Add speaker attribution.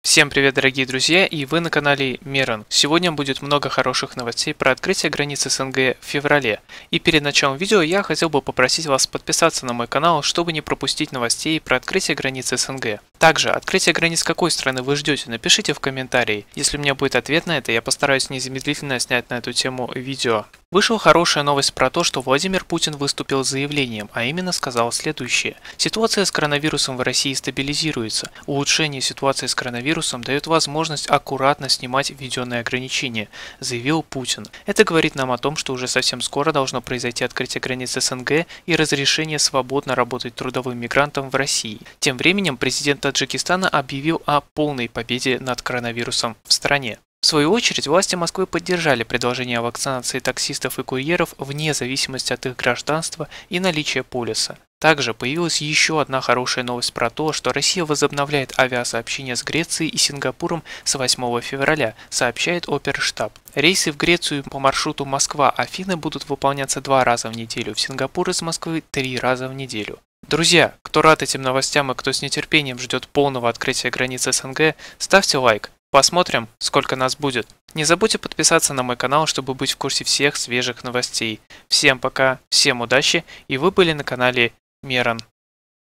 Speaker 1: Всем привет, дорогие друзья, и вы на канале Мирон. Сегодня будет много хороших новостей про открытие границ СНГ в феврале. И перед началом видео я хотел бы попросить вас подписаться на мой канал, чтобы не пропустить новостей про открытие границ СНГ. Также, открытие границ какой страны вы ждете, напишите в комментарии. Если у меня будет ответ на это, я постараюсь незамедлительно снять на эту тему видео. Вышла хорошая новость про то, что Владимир Путин выступил с заявлением, а именно сказал следующее. Ситуация с коронавирусом в России стабилизируется. Улучшение ситуации с коронавирусом дает возможность аккуратно снимать введенные ограничения, заявил Путин. Это говорит нам о том, что уже совсем скоро должно произойти открытие границ СНГ и разрешение свободно работать трудовым мигрантам в России. Тем временем президент Таджикистана объявил о полной победе над коронавирусом в стране. В свою очередь, власти Москвы поддержали предложение о вакцинации таксистов и курьеров вне зависимости от их гражданства и наличия полиса. Также появилась еще одна хорошая новость про то, что Россия возобновляет авиасообщение с Грецией и Сингапуром с 8 февраля, сообщает Оперштаб. Рейсы в Грецию по маршруту Москва-Афины будут выполняться 2 раза в неделю, в Сингапур из Москвы 3 раза в неделю. Друзья, кто рад этим новостям и кто с нетерпением ждет полного открытия границ СНГ, ставьте лайк. Посмотрим, сколько нас будет. Не забудьте подписаться на мой канал, чтобы быть в курсе всех свежих новостей. Всем пока, всем удачи, и вы были на канале Мирон.